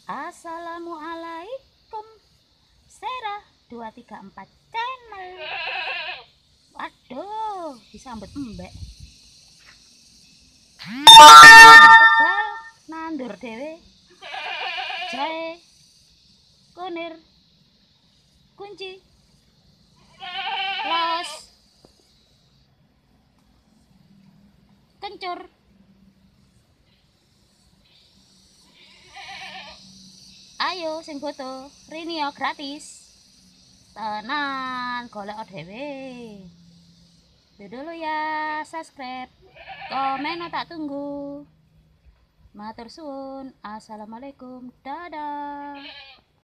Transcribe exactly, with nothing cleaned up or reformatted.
Assalamualaikum. Serah dua tiga empat channel. Waduh, disambut embek. Tegal nandur dewe. Jahe, kunir, kunci, los, kencur. Ayo sing foto, Rinio gratis. Tenan golek dhewe. Dulu ya, subscribe, komen tak tunggu. Matur suwun. Assalamualaikum. Dadah.